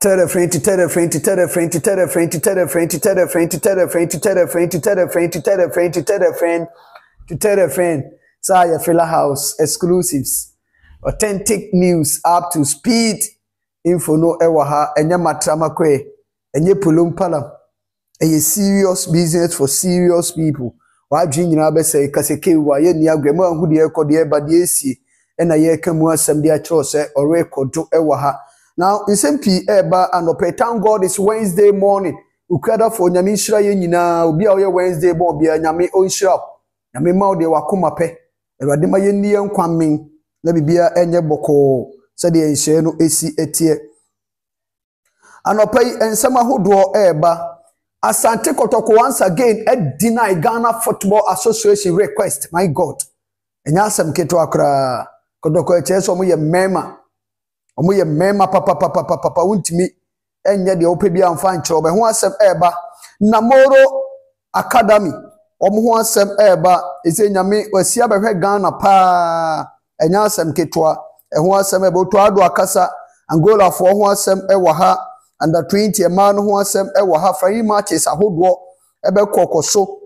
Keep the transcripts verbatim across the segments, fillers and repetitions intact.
tell a friend to tell a friend to tell a friend to tell a friend to tell a friend to tell a friend to tell a friend to tell a friend to tell a friend to tell a friend to tell a friend to tell a friend. Saya Fela House exclusives, authentic news up to speed. Info no ewaha enye matrama kwe enye pulumpala. A serious business for serious people. Wa dream na be say kaseke wa ye ni agwema hu de ekode e ba de esi e na ye kamu asem de a cho se o record ewaha. Now, in some P. Eba and Thank God it's Wednesday morning. Ukada for Nyami Shra Yenina, Ubi Oya Wednesday, Bobby, Nyami Oishra, Nyami Maude Wakumape, Eradima Yendian Kwaming, let me be a Enya Boko, said the Sheno A C Etie. And Opay and Sama who draw Eba, Asante Kotoko once again, Ed deny Ghana Football Association request, my God. And Yasam Ketwakra, Kotoko Cheso, ye mema. Omo ye mema papa papa papa papa untimi enye de ope bia mfa nkyere obe ho asem eba Namoro Academy omo ho asem eba ese nyame wasi abehwe Ghana pa enya asem ketwa e ho asem eba oto ado akasa Angola fo ho asem e wo ha under twenty e ma no ho asem e wo ha free matches ahodo ebe kokoso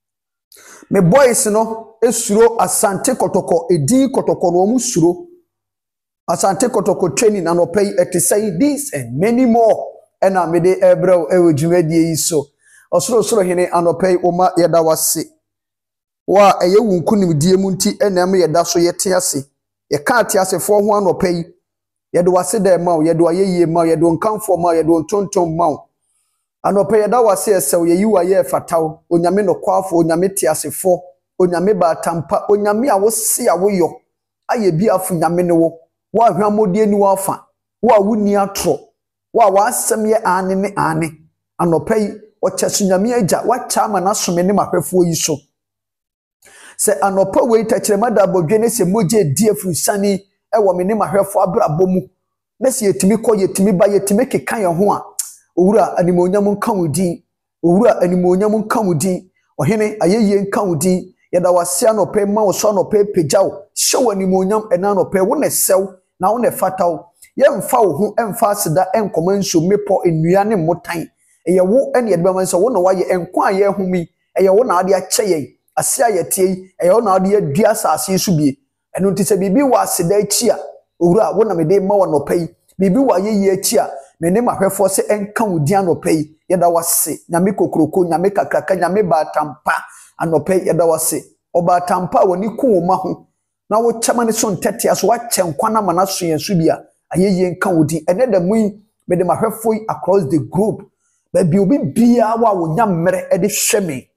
me boys no esuro Asante Kotoko edi Kotoko no mu suro Asante Kotoko training and opay to say this and many more. And I made a bro, ewe jumedi so. Osro sro hene and opay oma yada wasi. Wa eye wunkuni die munti enam yada so yete ase. Ye ka ate ase for ho an opay. Yada wase de ma, yada wa ye ma, yada nkan for ma, yada tonton ma. An opay yada wase ese ye yiwa ye fataw. Onyame no kwafo, onyame te ase for, onyame ba tampa, onyame a wo se a wo yo. Aye bi afu nyame ne wo. Wa hwamodie ni wafa wa wuni atro wa wasem ye ane ne ane anopai o chesunyame agya wa chama na some ne mahwefo yi so se anopa we tachirema da bodwe ne se moje die frusani e wo me ne mahwefo abrabo mu na se yetimi kɔ yetimi ba yetimi kekan ye ho a owura animonyam nka wodi owura animonyam nka wodi ohene ayeye nka wodi yeda wase anopa ma wo so anopa pegyawo hyew animonyam ena anopa wo ne sew na wo ne fataw ye mfa wo ho emfa aseda enkoma nso mepo enua ne motan eye wo ene yede bema nso wo na waye enko aye humi eye wo na ade ache ye ase ayete eye wo na ade adua asase su bie eno nti se bibi wa aseda achi a owura wo na mede ma wo no pai bibi wa ye ye achi a me ne mahwefo se enka wodi anopai yeda wase nyame kokroko nyame kakraka nyame batampa anopai yeda wase oba tampa woni ku ma ho na wo chamane so ntete aso wa chenkwana mana so yensu bia ayeye nka wodi ene da mui me de mahwefo across the group ba bi obi bia wa wo nyamre e de hweme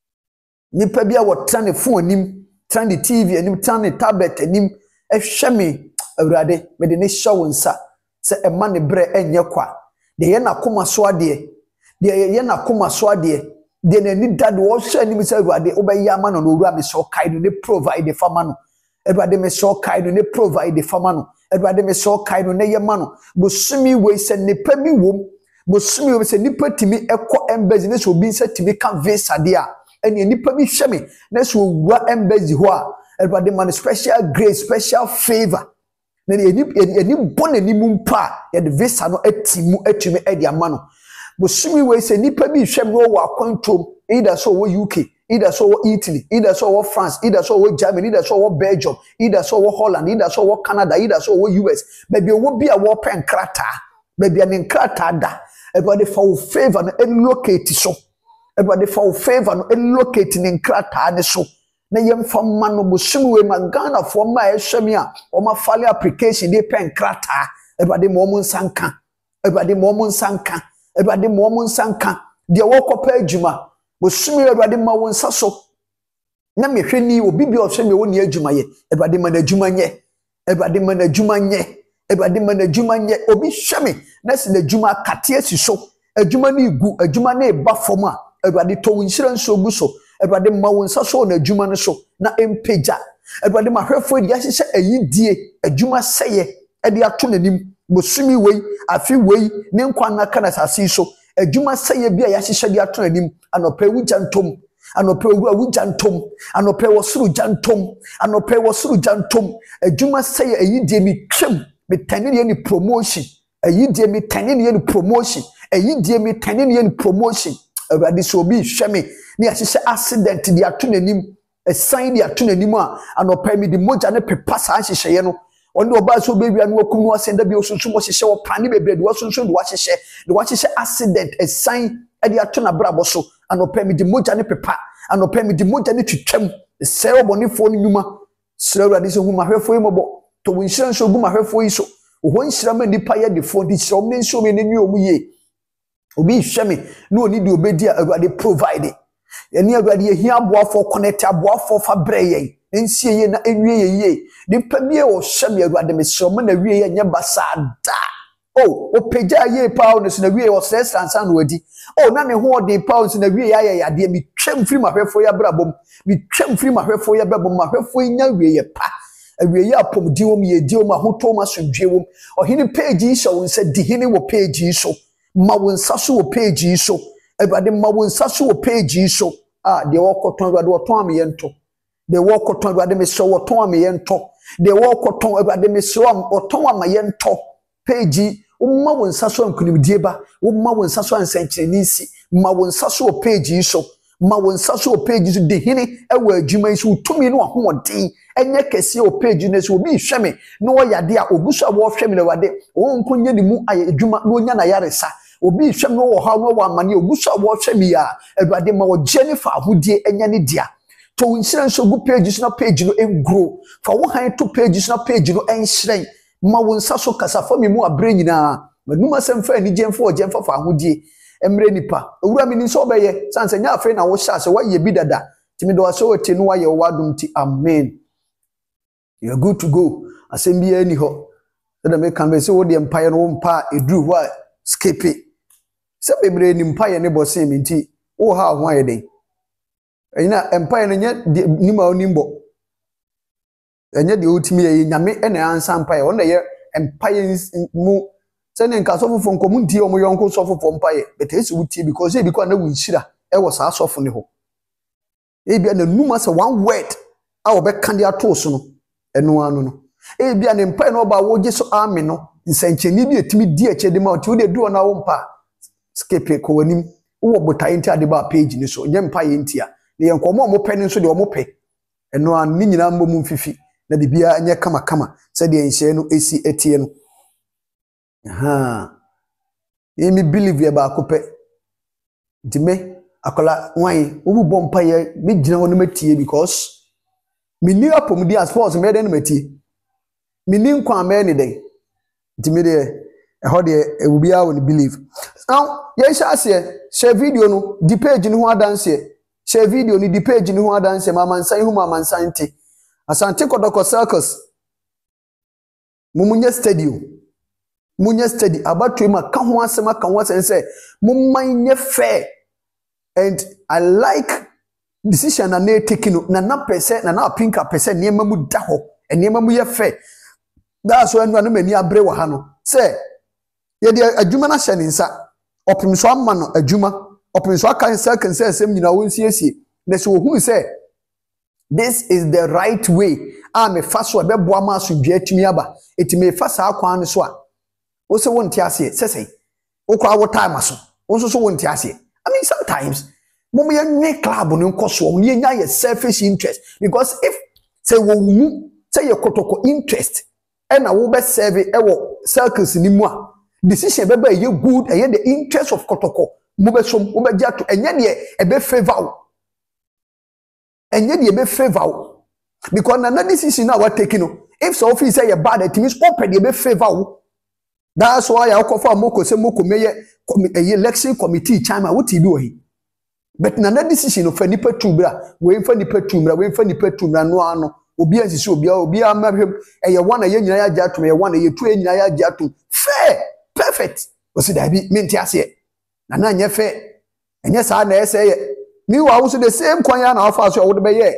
nipa bia wo trane phone anim trane T V anim trane tablet anim e hweme awurade me de ne hyawo nsa se e ma ne bre enye kwa de ye na koma so ade de ye na koma so ade de na ni dad wo hwa anim se awurade obeya ma no no owura me so kai no ne provide for ma no Everybody me so kind ne provide the famano. Everybody me so kind ne ye mano. Bosumi we se nipa bi wom. Bosumi we se nipa timi ekọ embassy ne so bi se timi kan visa dia. Ene nipa bi hweme ne so wura embassy ho a. Everybody man special grace, special favor. Ne eni eni bone ni mu mpa ye de visa no etimu etumi e dia mano. Bosumi we se nipa bi hweme wo wa kwantom either so wo U K either so Italy, either so France, either so Germany, either so Belgium, either so Holland, either so Canada, either so U S. Maybe wo be a wo pen krata, maybe an krata da. Everybody for favor no locate so. Everybody for favor no locate in krata ne so. Na yem fam man no busum we magana for ma ehweme a o ma file application dey pen krata. Everybody mo mun sanka. Everybody mo mun sanka. Everybody mo mun sanka. De wo kopa adwuma Bosumi Edwade ma won saso na mehwe ni obi bi ohwe me woni adwuma ye Edwade ma na adwuma nye Edwade ma na adwuma nye Edwade ma na adwuma nye obi hweme na se na adwuma kate asiso adwuma na igu adwuma na eba fom a Edwade to wonhyira nso gu so Edwade ma won saso na adwuma no so na empeja Edwade ma hwefo di ahyehyɛ ayidie adwuma sɛye ede ato nanim Bosumi wei afi wei ne nkwa na kana sase so adwuma sɛye bia ya hyehyɛ di ato nanim anope wujantom anope wura wujantom anope wosuru jantom anope wosuru jantom adwuma sɛye ayidie mi twem me tani ni promotion eyi die me tane ne ye promotion eyi die me tane ne ye promotion awurade so obi hwe me ne ahyehyɛ accident di ato nanim esan di ato nanim a anopa mi di moja ne pepa saa hyehyɛ no on the oba so baby and wakum no asenda bi osunsun mo hyehyɛ wo pane bebre de osunsun de wa hyehyɛ de wa hyehyɛ accident esan e de ato na brabo so anopa mi di moja ne pepa anopa mi di moja ne twetwam se obonefo no nyuma sira awurade so hu mahwefo yi mobo to wonhyira nso gu mahwefo yi so wo nhyira ma nipa ye de fo di hyira om ne nso me ne nwi omu ye obi hwe me no oni de obedi awurade provide eni awurade ye hia aboafo connect aboafo fa bre yen ensie ye na enwie ye ye nipa bie wo hwe me awurade me hyira om na wie ye nye basada oh o peja ye paul no so na wie wo sesa ansa no adi oh na ne ho de paul so na wie ya ya de mi twam firi mahwefo ya brabom mi twam firi mahwefo ya brabom mahwefo nya wie ye pa awie ya pom di wom ye di wom ahoto ma so dwe wom ohini page so won se di hini wo page so ma won saso wo page so awurade ma won saso wo page so ah de wo koton awurade wo ton am ye nto de wo koton awurade me so wo ton am ye nto de wo koton awurade me so am wo ton am ye nto page umma won saso ankunimdie ba umma won saso ansankyereni si ma won saso wo page so ma won saso wo page so de hini ewa adwuma so tumi no ahoɔden enye kese o page no so obi hwe me no yade a oguso a wo hwe me lewade wo nkonye ni mu aye adwuma no nya na yaresa obi hwe me wo ha no wa mane oguso a wo hwe me ya awurade ma wo Jennifer ahodie enye ne dia to nhyira so gu page no page no engrow fa wo han to page no page no enhyren ma won saso kasafa me mu abre nyina manuma semfa ani gemfa o gemfa fa ahodie emre nipa owura mi ni so obeye sanse nya afi na wo sha se wa ye bi dada timi do so wete no wa ye wadum ti amen. You are good to go. Assembly any ho. Then me can be say what the empire no mpa edru wa skip it. Se bebre ni empire ne boss me nti wo ha ho ayede. Enya empire no nya ni ma onimbo. Enya de otimi ye nyame ena ansa empire. Wona ye empire mu se ne nka sofo nko mu ntie omo yonko sofo empire. But esi wutie because e bi kwa na wunhyira e wo sa sofo ne ho. E bia na numa se one word a wo be kan dia to so no. Eno anu no e bia ne mpa no ba wo giso ame no nsankyeni bi etimi di achede ma oti wo de do na wo mpa skip ko wanim wo botai nti ade ba page ni so nye mpa ye ntia ne yenkomo mo pɛ ni so de wo pɛ eno anu ni nyina mbɔ mu mfifi na de bia nye kama kama se de enhye no esi etie no aha e mi believe ye ba ko pɛ ntime akola wan wo bu mpa ye me gina wo no matie because mini apomdi as far as me den mati mini nkwa me ni den ntimi de e ho de e will be able to believe now ye sha se share video no di page ni ho adanse share video ni di page ni ho adanse mama nsan hu mama nsan ti asante kodoko circus mumunye stadium munye steady abatu ma ka ho asema ka ho sense mumman nye fair and I like decision na na taking na na pese na na pinka pese niema mu da ho niema mu ye fe that's why no mani abre wa ha no say ye de adwuma na hye ne nsa opimso amma no adwuma opimso aka second say asem nyina won siesie na so hu say this is the right way a me fa so be boa ma so dwa atimi aba etimi fa sa akwan so a wo se won ti ase sesei wo kwa wo time aso wo so so won ti ase I mean sometimes Mom ye nye club no nkoso o ye nya ye selfish interest because if say wo mu say ye kotoko interest e na wo be serve e wo circles ni mu a decision be be ye good e ye the interest of kotoko mo be som wo be jato enye de e be favor enye de e be favor because na na decision na what taking no if so office say ye bad it means open de e be favor that's why I call for moko say moko meye election committee chairman what you do he. But na na decision of nipa tubra we mfa nipa tumra we mfa nipa tumra no ano obi ansisi obi obi amahwem eye one ye nyina ya jatum ye one ye two nyina ya jatum fair perfect o si da bi menti ase na na nye fair enye sa na ese ye mi wa wo so the same kwan ya na afa so wo de be ye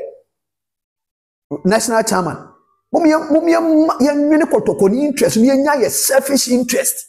national chairman mum ye mum ye ye nwene kotoko ni interest ni nya ye selfish interest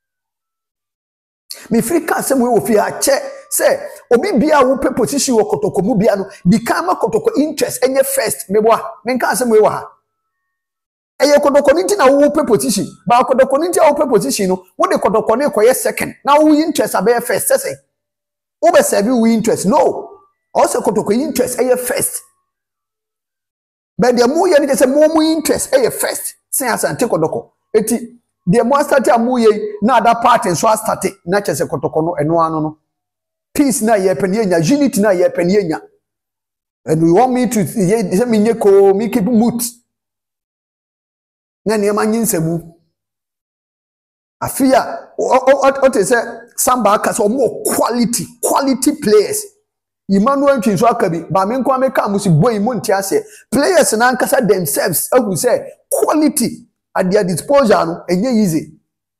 mi frika se mo we ofi a che say obi bia wo pe position wo kotoko mu bia no di kama kotoko interest enye first meboa menka asem we wa ha eye kodoko nti na wo pe position ba kodoko nti a wo pe position no wo de kodoko ne koye second na wo interest abe first say wo be serve wo interest no also kodoko interest eye first but the mo ye ni say mo mo interest eye first say asante kodoko eti the mo start amu ye na other party so start na chese kodoko no eno ano no peace na ye pen ye nya unity na ye pen ye nya and we want me to say me nye ko me keep mood na ne ma nyinsemu afia o te say samba aka so more quality quality players Emmanuel Ntwinso akabi ba me nko ameka amusi boy mu ntia se players na nkasa themselves ahu say quality at their disposal no enye easy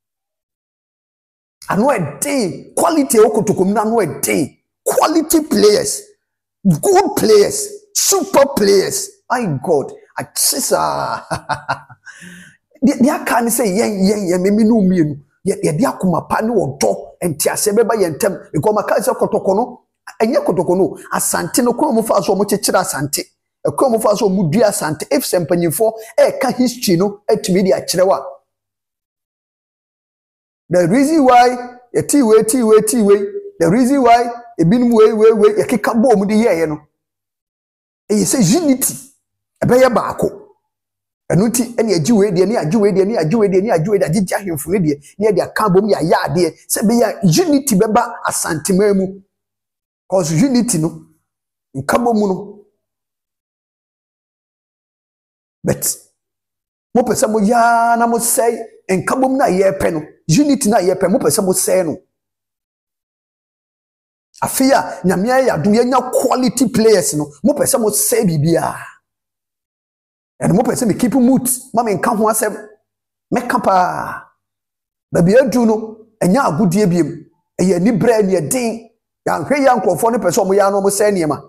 anu e dey quality okotokom na anu e dey quality players good players super players my god achisa dia kan say yen yen yen me no mienu ye dia akoma pa ne wodo entiase beba yentem because maka se kotoko no enye kotoko no asante no kwa mo fa so mo chechira asante e kwa mo fa so mo dua asante if sempanyifo e ka history no atumi dia kirewa the reason why e ti we ti we ti we the reason why e binum we we we e keka bo mo de ye no e say unity e be ye baako enuti ene agiwe de ne agiwe de ne agiwe de ne agiwe de agigi ahemfo ne de ne de aka bom ya ya de se be ya unity beba asantemamu cause unity no nkabo mu no but mo pese mo ya na mo say nkabo mu na ye pe no unity na ye pe mo pese mo say no afia nyamia ya do ye nya quality players no mo pese mo say bibia and mo pese me keep mood mama nka ho asem me kapa ba bia du no enya agudie biem eye ni bra ni edin ya hwe ya nkrofo ne pese omo ya no mo say niema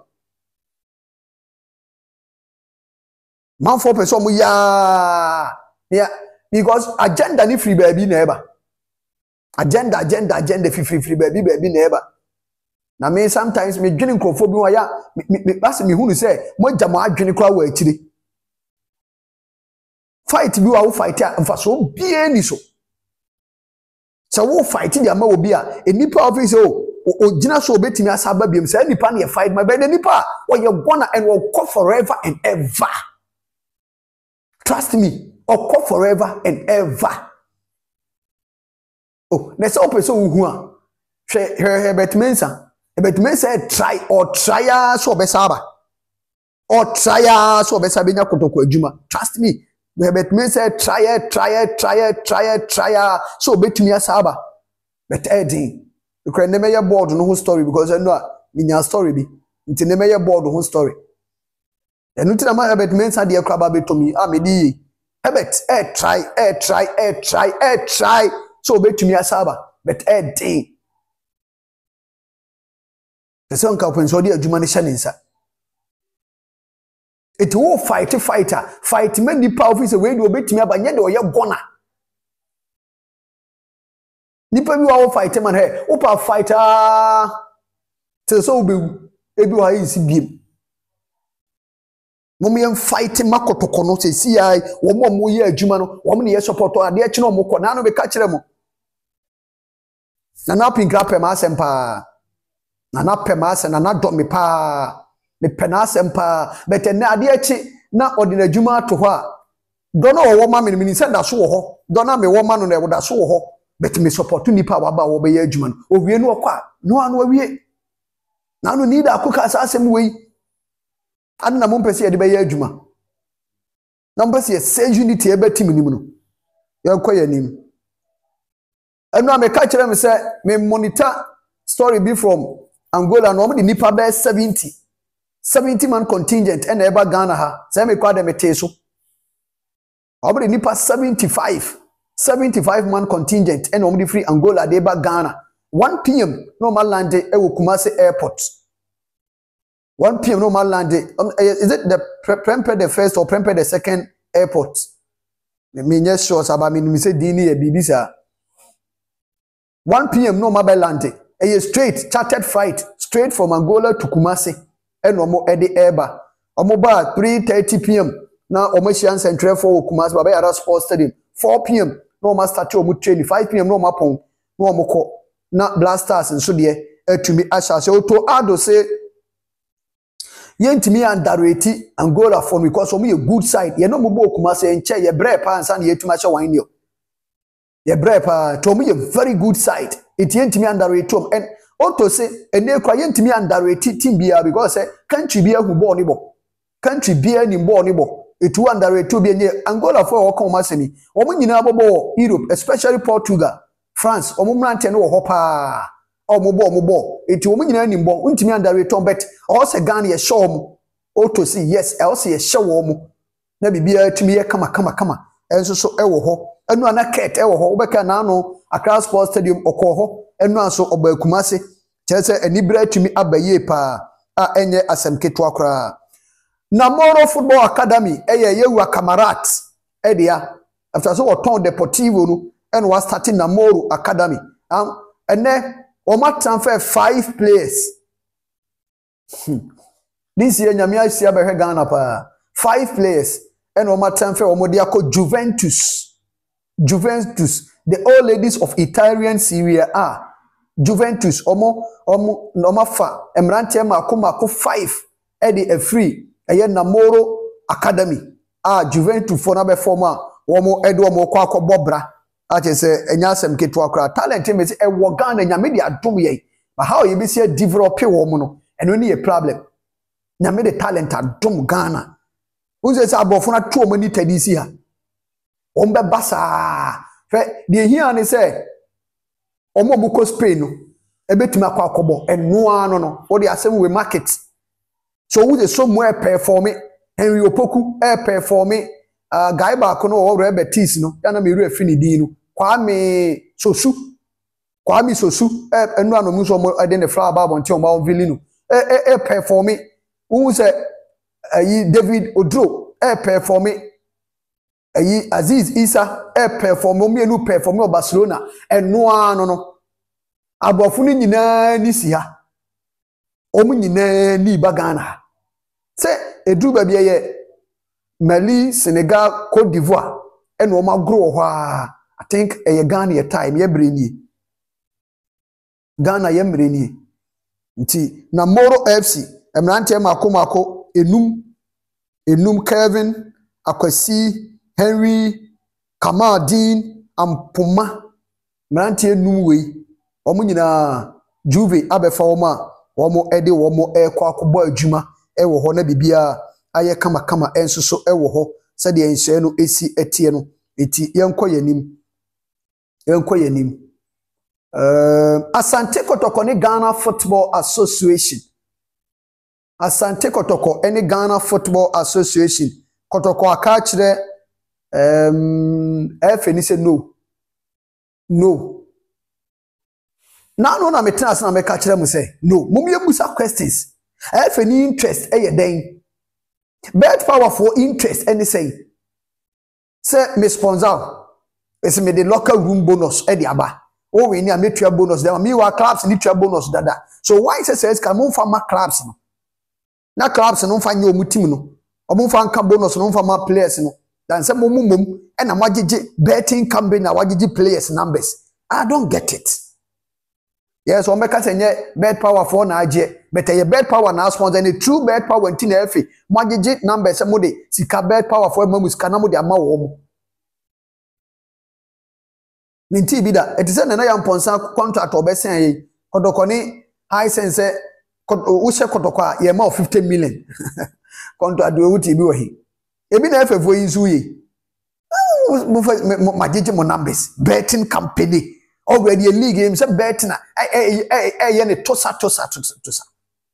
man for pese omo ya yeah because agenda ni free baby na eba agenda agenda agenda free free free baby baby na eba na me sometimes me dwene nkrofo bi wa ya me pass me hunu say mo gya mo adwene kra wa akire fight bi wa wo fight a mfa so bie ni so so wo fight dia ma obi a enipa office o ogina so obetimi asaba biem say nipa na fight my be nipa o ye gonna and will go forever and ever trust me or go forever and ever oh na so person hu a hwe hwe betmensa betmensa try or try so be saba or try so be sabenya kotoko adwuma trust me but me say try it, try it, try it, try it, try it. So betumi asaba. But Eddie, you can never your board no whole story because I know minya story bi. Nti never your board no whole story. And until my bet men say dey crab be to me. Ah me di. Hebet eh try, eh try, eh try, eh try. So betumi asaba. But Eddie. The son ka pen so dey adwuma ne hye ne nsa. It will fight a fighter, fight many powerful way to obey me, but yet or you're gonna. Nipa you all fight man here, Opa fighter. So so be able to see beam. Mommy fighting Makotokono, say, see, I, one more more year, Jumano, one year support, or the Chino Mokonano be catch them. Nana pin grab a mass and pa. Nana pemas and nana dot me pa. Me penasem pa but na ade achi na odina djuma to ho a dono wo ma me ni se da so wo ho dona me wo ma no na wo da so wo ho but me support nipa wa ba wo be ya adwuma no owie no okwa no anu awie na no need akoka asasem wei adna mo mpese ye de be ya adwuma na mpese ye say unity e betim nim no ye koya nim enu ameka kire me se me monitor story be from Angola no mo de nipa be seventy seventy man contingent and eba Ghana ha say me kwa de meteso obere nipa seventy-five seventy-five man contingent and omdi free Angola de eba Ghana one p m normal land e wo Kumasi airport one p m normal land um, is it the Prempeh the first or Prempeh the second airport me nye sure saba me say dini e bibisa one p m normal by land e straight chartered flight straight from Angola to Kumasi. And omo edi eba omo ba three thirty p m na omahia nsentre for Kumasi baba yara sports stadium four p m no ma start o mu training five p m no ma pon no o mukọ na Blasters nso de atumi asha se oto ado se yentimi underrate Angola for because omo ye good side ye no mo bo Kumasi enche ye bre pa ansa na yetuma hye wan ne ye bre pa to omo ye very good side it yentimi underrate om and oto se ene kwa yentimi underrate team bia because say country bia hu ball ni bo country bia ni ball ni bo etu underrate bi enye Angola for o kan masemi omo nyina bobo Europe especially Portugal France omo mrante no ho pa omo bo omo bo etu omo nyina ni bo ntimi underrate om bet o se Ghana ye show omo oto see yes e o se ye show omo na bibia tumi ye kama kama kama enso so e wo ho enu ana ket e wo ho obeka na no Accra Sports Stadium okọ ho enu aso oba Kumasi kyerese enibra tumi abaye pa a enye asemketo akra Namoro Football Academy eye yewu Kamarat edia after so oton Deportivo no and was starting Namoro Academy um ene o ma transfer five players hmm. This year nyame asia be Ghana pa five players and o ma transfer o modi akọ Juventus Juventus the old ladies of Italian Serie A Juventus omo omo no ma fa emrante ma akọ five e dey a free eye Namoro Academy ah Juventus for na be former womo edo mo kwa akobobra ache se enya asem ketu akra talent me se e wo Ghana nyame de adom ye but how you be see develop wo mo no eno ni a problem nyame de talent adom Ghana unse se abofo na to mani tadisi ha ombe basa fe de hia ni se omo buko Spain no ebetuma akwa akobo eno ano no wo de asem we market. So we the somewhere performing Henry Opoku e performing uh guy back no o re Betis no ya na me ru afini din no Kwame Sosu Kwame Sosu e enu anomu so mo de ne flower baba nti o ma vili no e e performing who say ayi David Odro e performing ayi Aziz Isa e performing o me enu performing o Barcelona enu ano no abofu ni nyina ni si ha omu nyina ni bagana se edu ba bia ye Mali Senegal Cote d'Ivoire eno o magro ho a I think e Ghana ye time ye breni Ghana ye mreni nti Namoro F C emrante mako mako enum enum Kevin Akwasi Henry Kamadin Ampuma emrante enum we omu nyina Juve abefa wo ma womo ede womo ekwa akobọ adwuma ewo ho na bibia aye kama kama ensoso ewo ho se de enhye no esi etie no eti yenko yanim yenko yanim uh, Asante Kotoko ni Ghana Football Association Asante Kotoko eni Ghana Football Association Kotoko aka kire um efe ni se no no na no na metena na me ka kire mu say no mum ye musa questions if any interest eh den bet power for interest any say say me sponsor is me the local room bonus e di aba o we ni ametua bonus dem me wa clubs ni tua bonus dada so why say says can mum fa ma clubs no na clubs no fa nya omu team no omu fa nka bonus no fa ma players no dan say mum mum e na magege betting company na wagege players numbers. I don't get it. Yes, o meka senye bet power for na age but ye bet power na sponsor and true bet power nti na efe magege numbers mo de sika bet power for mamu sika na mo de ama wo mo ninti bi da etise na na ya mponsa contract obesen ye Kotoko ni high sense wo she Kotoko a ye ma fifty million contract do wuti bi wo hi ebi na efe fo yisu ye mo magege mo numbers betting company already a league game say bet na eh eh eh ye ne tosa tosa tosa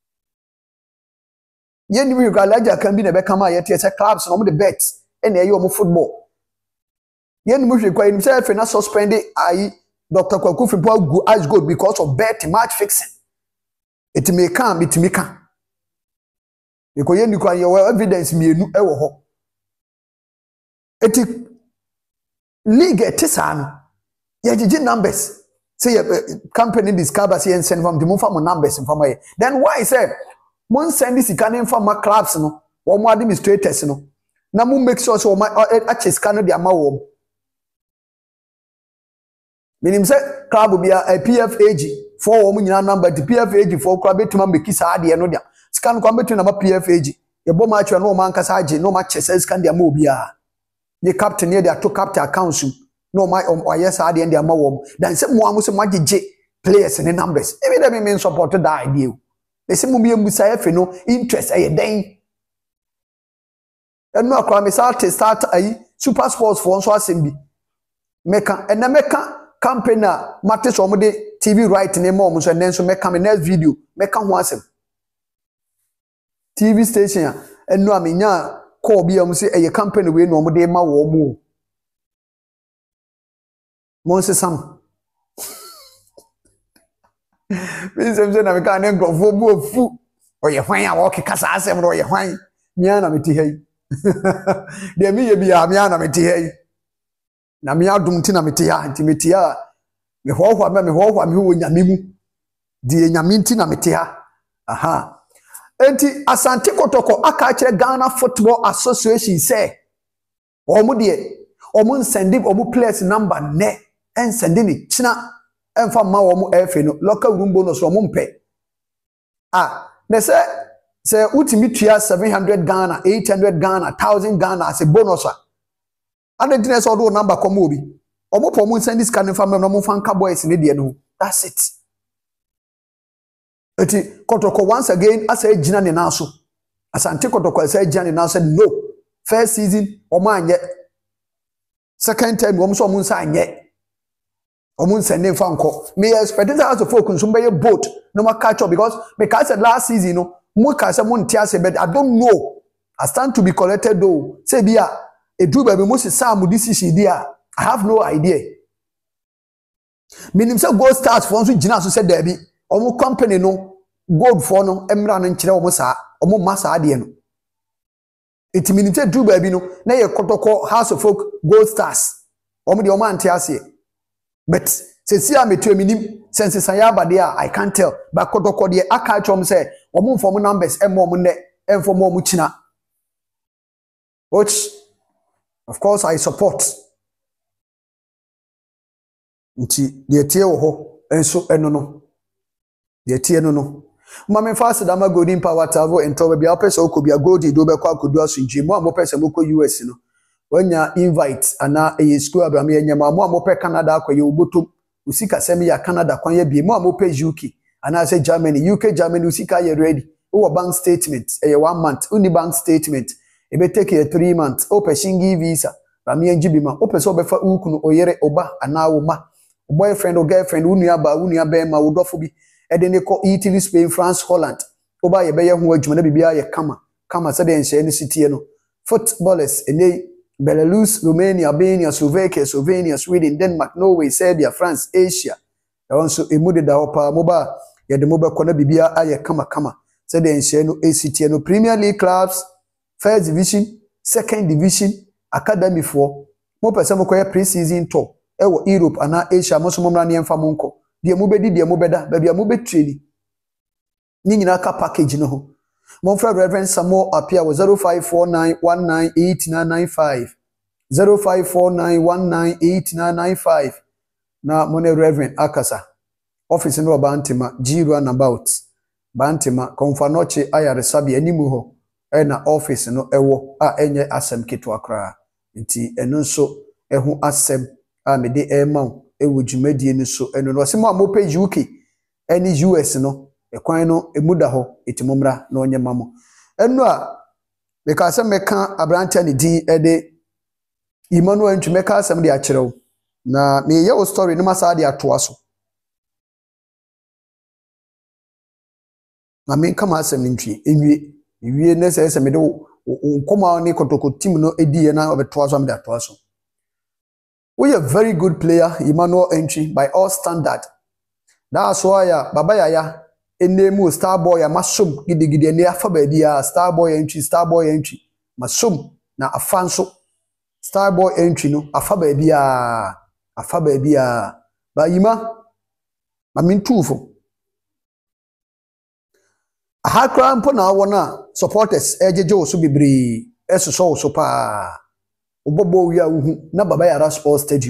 ye ni we galaja kan bi na be kama ye tie say clubs no mo de bet e na ye o mo football ye ni mo hwe kwa ni say fe na suspend ai Doctor Kwaku Frimpong go ice gold because of bet match fixing it may come it may come because ye ni kwa ye evidence mienu e wo ho eti league etisa no ye gigi numbers say uh, company discover say send from the move from numbers from here then why say mon send this can from my clubs no one more administrators no na mu make sure so my ache sika no de ama wo minim se club bia P F A G for wo mu nyina number di P F A G for kra betuma make sa ade no dia sika no kwa betuna ma P F A G ye bo ma atwe no ma nkasa age no ma che sika de ama obi a ye captain ye de ato captain account no ma oye sa ade de ama wo dan se mo amu se mo agege players ne numbers even them mean support that idea they say mo bi embusa efe no interest e den enu akwa me start start ayi super sports for nso asem bi meka ena meka campaign na mate so mo de T V right ne mo mo so nen so meka me next video meka ho asem T V station enu amenya call bi am say eye campaign we no mo de ma wo mo mo se sam me se me na me ka ne grofo bo fu oye hwan a wo keka sa asem ro oye hwan mia na me ti hei de mi ye bia mia na me ti hei na me adum ti na me ti ha ti me ti ha me hoho me me hoho me wo nyame mu di nyame ti na me ti ha aha enti Asante Kotoko aka kire Ghana Football Association say omo de omo sending omo players number ne en sending ni china emfa ma omo efe no local room bonus omo mpe ah they say say ultimate tua seven hundred Ghana eight hundred Ghana one thousand Ghana as a bonus and the dinner so do number come obi omo po mo send this kind of family no mo fan ka boys ne de no that's it eti Kotoko once again asa ejina ne naso Asante Kotoko asa ejina ne naso no first season omo anye second time omo so omo nsa anye omo nsa ne fa nko me expect that as folk nso be boat no ma catch up because because last season no mo ka say mo ntia say but I don't know I stand to be collected though say bia edu ba be mo si sam decision dia I have no idea minim say gold stars for nso gina so say there be omo company no gold for no emra no nkire omo sa omo masa ade no etimi nte du ba bi no na ye Kotoko House of Folk Gold Stars omo de omo ante ase but se si ametu eminim sense saya abade a I can't tell but Kotoko de aka chom say omo inform numbers emo omo ne inform omo china which of course I support nti de tie wo ho enso eno no de tie no no mama fast da ma golden power travel ento bia opese okobia gold do be kwa kodu asunji mo amopese moko U S no wanya invite ana e school abram ye nyama mo amope Canada akwaye obotom usika semi ya Canada kwan ye bi mo amope U K ana say Germany U K Germany usika ye ready wo bank statement e one month uni bank statement e be take a three months ope shingi visa bram ye njibima opese obefa ukunu oyere oba ana wo ma boyfriend or girlfriend unu aba unu aba ma wo dofo bi ede ne ko Italy Spain France Holland oba ye be ye ho adwuma na bibia ye kama kama se de nhye ne sitie no footballers ene Belarus Romania Albania Slovakia Slovenia Sweden Denmark Norway Serbia France Asia also emude da opa moba ye de moba kona bibia aye kama kama se de nhye no sitie no Premier League clubs first division second division academy for mo pese mo koye pre-season tour ewo Europe ana Asia mo so mo mra ne emfa mo nko die mo bedi die mo beda ba bia mo betreni ni nyina ka package no ho mo fra Reverend Samuel appear was zero five four nine one nine eight nine nine five zero five four nine one nine eight nine nine five na mo ne Reverend akasa office no bantima Giro and about bantima komfa noche ayare sabi animu ho e na office no ewo a enye asem keto akra nti eno nso ehu asem a me de ema ewo dwumadie ni so eno no se mo amope U K eni U S no ekwan no emuda ho etimomra na onye mamo eno a because meka abrante ne din ede Emmanuel ntwemeka asem de akyerew na me ye o story no masa de atoa so na me kama asem ntwi enwie ewie ne se se me de nkoma ne Kotoko team no ediye na obetoa so me de atoa so. We are a very good player, Emmanuel Entry, by all standard. That's why uh, Baba Yaya, a name star boy, a masum, giddy giddy, and the alphabet, star boy entry, star boy entry, masum, na a fanso, star boy entry, no, alphabet, a alphabet, a but Ima, I mean, two for a hard crown pona, supporters, Edge Joe, so be bree. eso so so pa obobo wi a uhu na baba yara sports stadium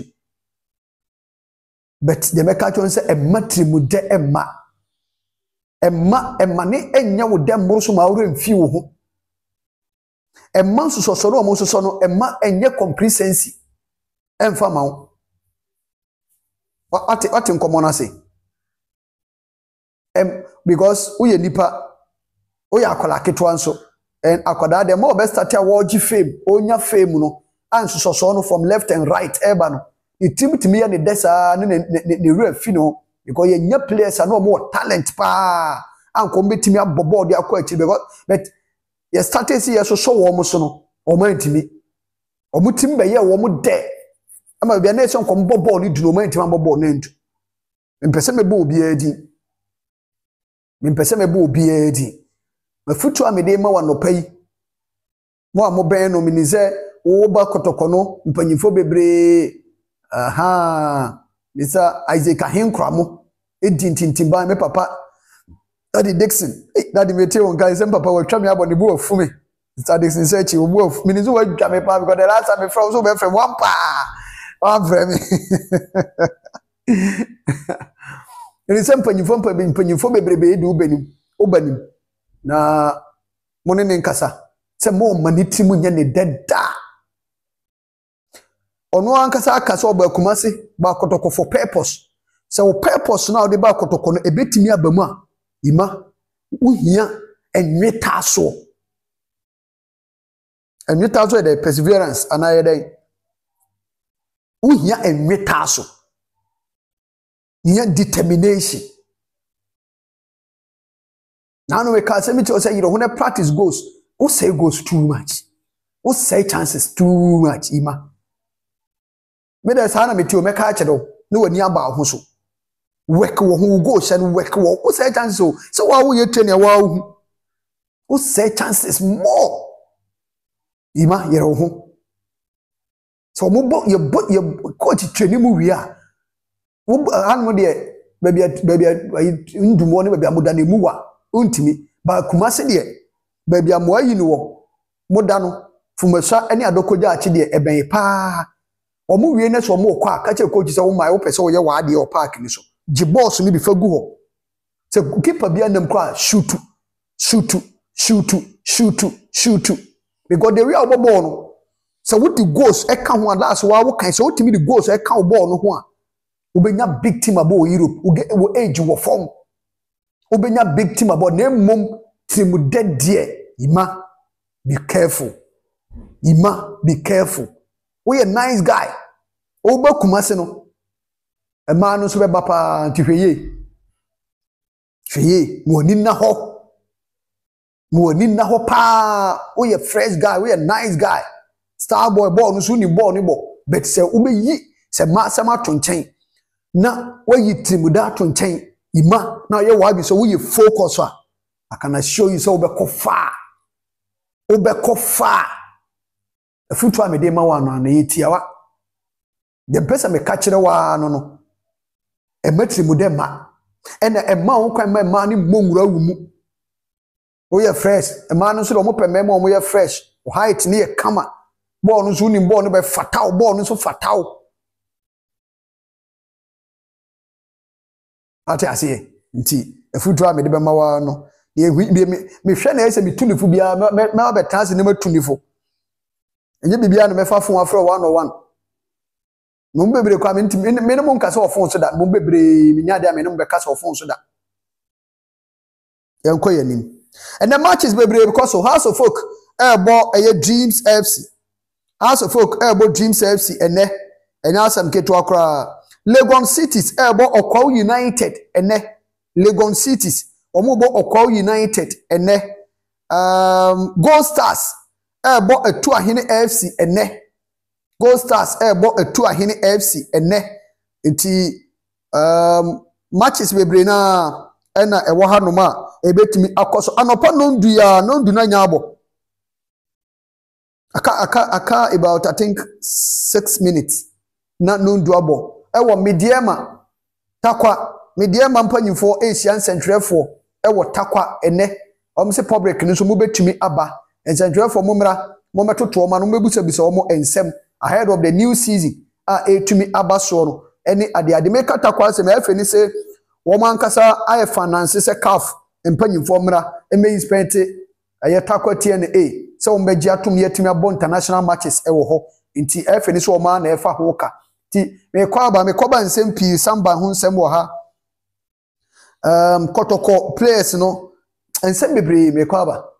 but the meka chon say emma trimude emma emma emma ne enya wo dem moroso ma wore mfi wo ho emma so so no mo so no emma enye complacency emfa ma wo ati ati nkomo na say em because uye nipa uye akola ketwa nso and akoda dem mo be start a world fame onya fame no anso so so no from left and right eba no the team to me and the desa ne ne ref no because ye nya players no more talent pa anko betimi abobo de akọ achi because but ye started see so so wo mo so no o man timi o mu tim be ye wo mo de ama bia na so nko bobo ni du no man timi abobo na ndu mpese me bo obi adi mpese me bo obi adi mafutu amede ma wanopa yi mo a mo ben no minize wo ba kotokono mpanyifo bebre aha bisa Isaac Ahinkramo edintintimba me papa Daddy Dixon eh Daddy mete won kai sem papa watwa me abone bu afumi Daddy Dixon say chi wo bu afumi ni so watwa me pa because the last time me from so be from one pa one from me ni sem mpanyifo mpanyifo bebrebe edu ubanim ubanim na mone ne nkasa se mo maniti mu nya ne deda ono ankasa akasa oba kumase ba kotoko for purpose se wo purpose na odi ba kotoko no ebetimi abamu a ima uhia enweta so enweta so the perseverance anaye dai uhia enweta so nya determination now no we can say me to say you know when practice goes who say goes too much who say chances too much ima me da sana me ti o me ka che do no wani aba ho so work wo ho go se no work wo who say chances so so wa wo ye train wa wo who say chances more ima ye ro ho so mo bo ye bo ye coach train mu wi a wo an mo de baby baby ndumo ne baby amoda ne mu wa untimi ba kumase de baby amoa yi no wo moda no fumasha ene adokoja achi de eben pa omo wie ne so omo kwa aka che coach se wo mai wo pese wo ye wa de o park ni so ji boss ni bi fagu ho se keeper bia nam kwa shoot shoot shoot shoot shoot because the real ball no so what the goals e ka ho last wa wo kan so what me the goals e ka wo ball no ho a obenya big team abo Europe wo age wo form obenya big team abo na mom team dead there ima be careful ima be careful we a nice guy oba kumase no e ma no so be bapa ntihweye hweye mo ni na ho mo ni na ho pa we a fresh guy we a nice guy star boy ball no so ni ball ni bo but se obeyi se ma se ma tonchen na we team da tonchen ima na ye wa bi so we focus a I can show you so obeko far obeko far afutu amede ma wa no na yetia wa the person me catch wa no no e matri mu de ma e na e ma won kwan ma ma ni monwura wu mu o ye fresh e ma no so do mo peme ma o ye fresh o height ni e kama ball no so ni ball no be fatal ball no so fatal ati ase nti afutu amede be ma wa no ye me me hwe na ese me tunifo bia ma be tanse ne ma tunifo enye bibia no me fa fon afro one oh one mo bebre kwa me me no mo nkasa ofon so da mo bebre me nya de me no be kasa ofon so da yanko yanim and the matches bebre because so House of Folk e bo eye Dreams F C House of Folk e bo Dreams F C ene enya asam keto akra Legon Cities e bo Okwa United ene Legon Cities omo bo Okwa United ene um Gold Stars e bo Etu Ahene F C ene Gold Stars e bo Etu Ahene F C ene enti um matches bebre na ena e wo hanom a ebetimi akoso anopa nondu ya nondu na nyabo aka aka aka about I think six minutes na nondu abo e wo mediema takwa mediema mpanyimfo Asian Central for e wo takwa ene om se public ni so mo betimi aba Central for mumra mo metoto ma no mebusa bisa wo mo ensem ahead of the new season a etumi abaso no ene ade ade mekata kwa se me afeni se wo man kasa aye finance se caf empanyimfo mra emeyi spent aye takwati ene e se wo mbeji atum yetumi abo international matches e wo ho nti afeni se wo man na efa hoka ti me kwa ba me koba nsem pi samba ho nsem wo ha um kotoko players no ensem bebre me kwa ba